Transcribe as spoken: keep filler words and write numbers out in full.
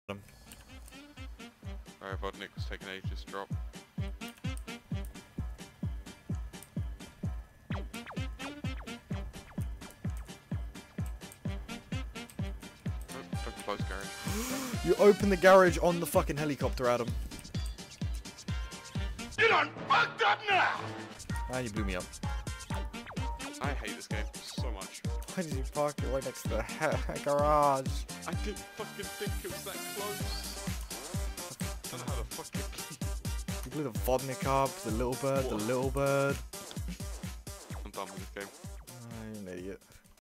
Alright, Vodnik was taking ages to drop. Don't close garage. You open the garage on the fucking helicopter, Adam. You done fucked up now! Ah, you blew me up. I hate this game so much. Why did you park it right next to the garage? I didn't fucking think it was that close. I don't know how to fucking... You blew the Vodnik up, the little bird, What? the little bird.